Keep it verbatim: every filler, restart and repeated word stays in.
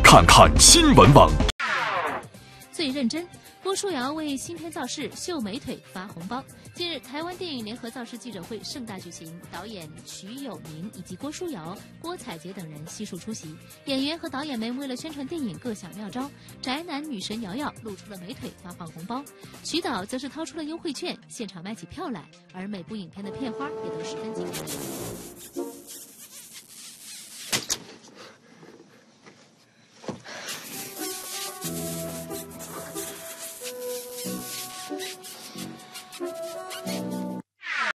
看看新闻网。 最认真，郭书瑶为新片造势秀美腿发红包。近日，台湾电影联合造势记者会盛大举行，导演徐有明以及郭书瑶、郭采洁等人悉数出席。演员和导演们为了宣传电影各享妙招，宅男女神瑶瑶露出了美腿发放红包，徐导则是掏出了优惠券，现场卖起票来，而每部影片的片花也都十分精彩。